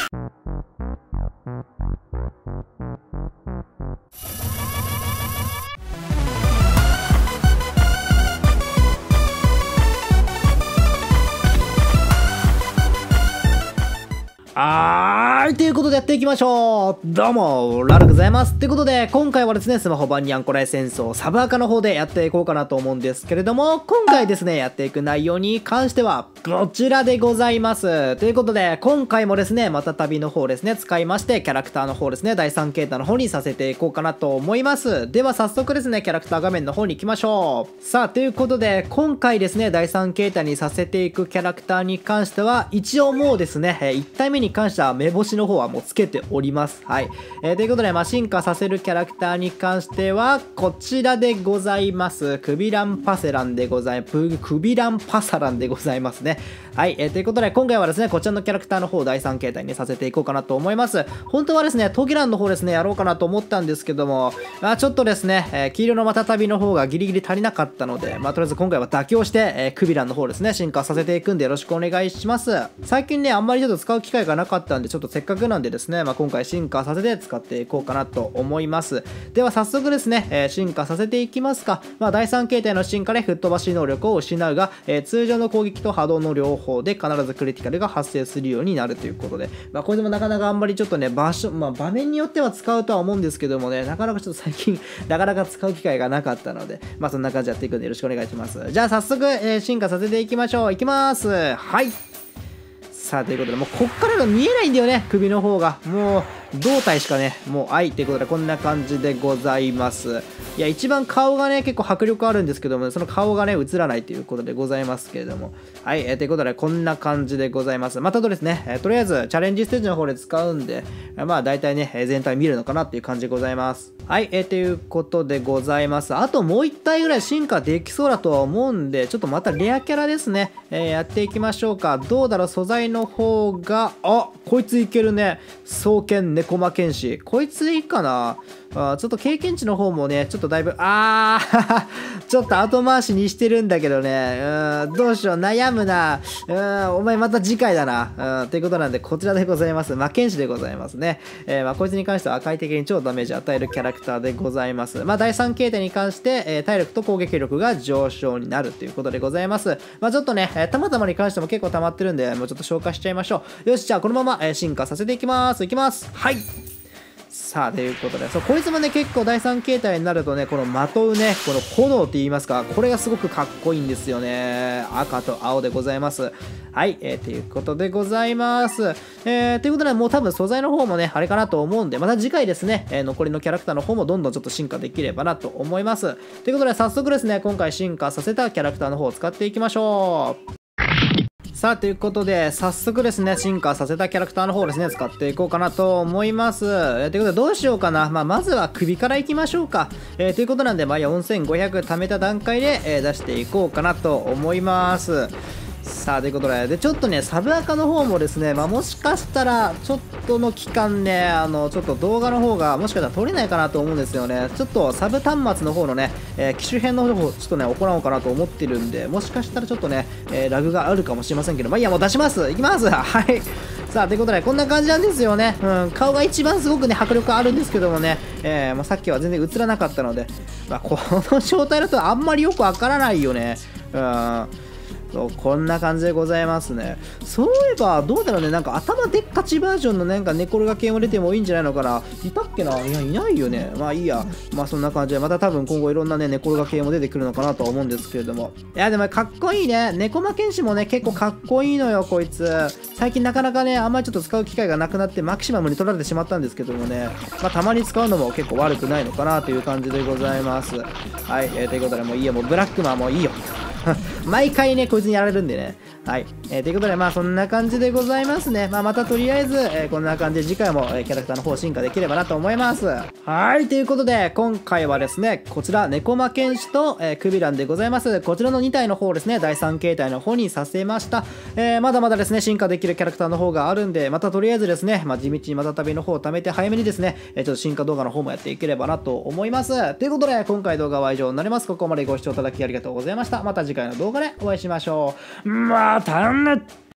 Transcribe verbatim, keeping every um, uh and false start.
はーい、ということでやっていきましょう。どうも、ラルでございます。ということで、今回はですね、スマホ版にゃんこらい戦争、サブアカの方でやっていこうかなと思うんですけれども、今回ですね、やっていく内容に関しては、こちらでございます。ということで、今回もですね、また旅の方ですね、使いまして、キャラクターの方ですね、だいさん形態の方にさせていこうかなと思います。では、早速ですね、キャラクター画面の方に行きましょう。さあ、ということで、今回ですね、だいさん形態にさせていくキャラクターに関しては、一応もうですね、いち体目に関しては目星の方はもうつけております。はい。えー、ということで、まあ、進化させるキャラクターに関しては、こちらでございます。クビランパセランでございます。クビランパサランでございますね。はい。えー、ということで、今回はですね、こちらのキャラクターの方をだいさん形態にさせていこうかなと思います。本当はですね、トゲランの方ですね、やろうかなと思ったんですけども、まあ、ちょっとですね、えー、黄色のまたたびの方がギリギリ足りなかったので、まあ、とりあえず今回は妥協して、えー、クビランの方ですね、進化させていくんでよろしくお願いします。最近ね、あんまりちょっと使う機会がなかったんで、ちょっとせっかくなんでですね、まあ、今回進化させて使っていこうかなと思います。では早速ですね、えー、進化させていきますか。まあ、だいさん形態の進化で吹っ飛ばし能力を失うが、えー、通常の攻撃と波動の両方で必ずクリティカルが発生するようになるということで、まあ、これでもなかなかあんまりちょっとね、場所、まあ、場面によっては使うとは思うんですけどもね、なかなかちょっと最近なかなか使う機会がなかったので、まあそんな感じでやっていくんでよろしくお願いします。じゃあ早速、えー、進化させていきましょう。いきます。はい。さあ、ということで、もうこっからが見えないんだよね、首の方が。もう、胴体しかね、もう、はい、ということで、こんな感じでございます。いや、一番顔がね、結構迫力あるんですけども、その顔がね、映らないということでございますけれども。はい、えー、ということで、こんな感じでございます。またとですね、えー、とりあえず、チャレンジステージの方で使うんで、まあ、大体ね、全体見るのかなっていう感じでございます。はい、えー、ということでございます。あともういち体ぐらい進化できそうだとは思うんで、ちょっとまたレアキャラですね、えー、やっていきましょうか。どうだろう、素材の方が、あ、こいついけるね。双剣猫魔剣士。こいついいかな。あ、ちょっと経験値の方もね、ちょっとだいぶ、あーちょっと後回しにしてるんだけどね。うん、どうしよう、悩むな。うん、お前また次回だな。うん、ということなんで、こちらでございます。魔剣士でございますね。えー、まあ、こいつに関しては赤い敵に超ダメージを与えるキャラクターでございます。まあ、だいさん形態に関して、えー、体力と攻撃力が上昇になるということでございます。まあ、ちょっとね、えー、たまたまに関しても結構溜まってるんで、もうちょっと消化しちゃいましょう。よし、じゃあこのまま、えー、進化させていきます。いきます。はい。さあ、ということで、そう、こいつもね、結構だいさん形態になるとね、このまとうね、この炎って言いますか、これがすごくかっこいいんですよね。赤と青でございます。はい、えー、ということでございます。えー、ということで、もう多分素材の方もね、あれかなと思うんで、また次回ですね、えー、残りのキャラクターの方もどんどんちょっと進化できればなと思います。ということで、早速ですね、今回進化させたキャラクターの方を使っていきましょう。さあ、ということで、早速ですね、進化させたキャラクターの方をですね、使っていこうかなと思います。えー、ということで、どうしようかな。まあ、まずは首からいきましょうか。えー、ということなんで、まあ、よんせんごひゃく貯めた段階で、えー、出していこうかなと思います。さあ、ということで、で、ちょっとね、サブアカの方もですね、まあ、もしかしたら、ちょっとの期間ね、あの、ちょっと動画の方が、もしかしたら撮れないかなと思うんですよね。ちょっとサブ端末の方のね、えー、機種編の方、ちょっとね、行おうかなと思ってるんで、もしかしたらちょっとね、えー、ラグがあるかもしれませんけど、まあ、いいや、もう出します。いきます。はい。さあ、ということで、こんな感じなんですよね。うん、顔が一番すごくね、迫力あるんですけどもね、えー、まあ、さっきは全然映らなかったので、まあ、この状態だとあんまりよくわからないよね。うん。そう、こんな感じでございますね。そういえば、どうだろうね、なんか頭でっかちバージョンのなんか寝転が系も出てもいいんじゃないのかな。いたっけな。いや、いないよね。まあいいや。まあそんな感じで、また多分今後いろんなね、寝転が系も出てくるのかなとは思うんですけれども。いや、でもかっこいいね。猫魔剣士もね、結構かっこいいのよ、こいつ。最近なかなかね、あんまりちょっと使う機会がなくなって、マキシマムに取られてしまったんですけどもね、まあたまに使うのも結構悪くないのかなという感じでございます。はい、えー、ということで、もういいよ、もうブラックマンもういいよ。毎回ね、こいつにやられるんでね。はい。えー、ということで、まあそんな感じでございますね。まあまたとりあえず、えー、こんな感じで次回も、えー、キャラクターの方進化できればなと思います。はい。ということで、今回はですね、こちら、猫魔剣士と、えー、クビランでございます。こちらのに体の方ですね、だいさん形態の方にさせました。えー、まだまだですね、進化できるキャラクターの方があるんで、またとりあえずですね、まあ地道にまた旅の方を貯めて、早めにですね、えー、ちょっと進化動画の方もやっていければなと思います。ということで、今回動画は以上になります。ここまでご視聴いただきありがとうございました。また次回の動画でお会いしましょう。またね。